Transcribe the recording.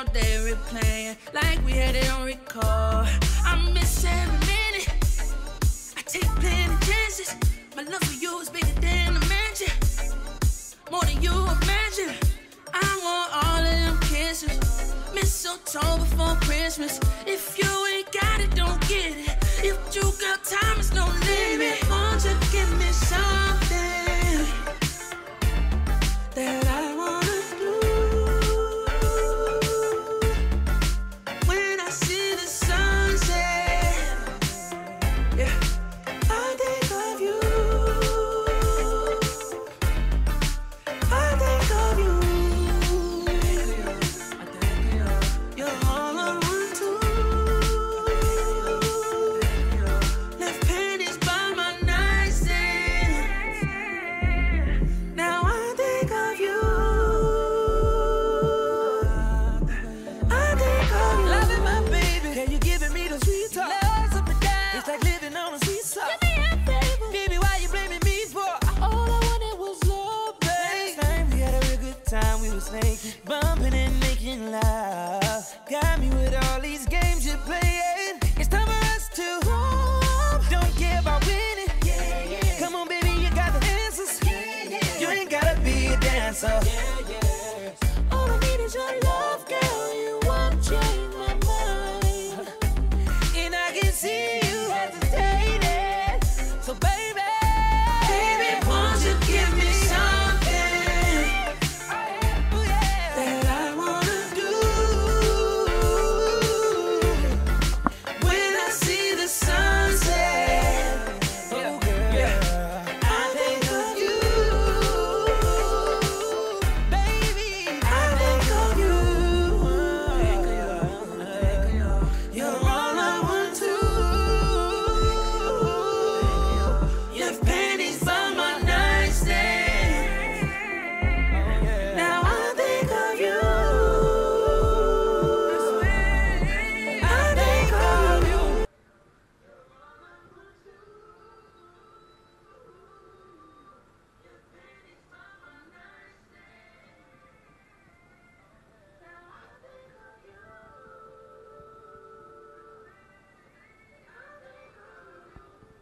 all day replaying like we had it on record. I miss every minute. I take plenty chances. My love for you is bigger than a mansion, more than you imagine. I want all of them kisses, mistletoe before Christmas. If you ain't got it, don't get it. If you got time, it's no limit. Won't you give me something that I wanna do? When I see the sunset, yeah, I think of you. I think of you. You're all I want to. Left panties by my nightstand. Now I think of you. I think of you. Loving my baby. Yeah, you giving me the sweet talk. Love's up and down. It's like living on a seesaw. Give me a favor. Baby, why you blaming me for? All I wanted was love, babe. Last time we had a real good time. We was naked, bumping and making love. Got me with all these games you're playing. It's time for us to roam. Don't care about winning. Yeah, yeah. Come on, baby, you got the answers. Yeah, yeah. You ain't gotta be a dancer. Yeah, yeah. All I need is your love.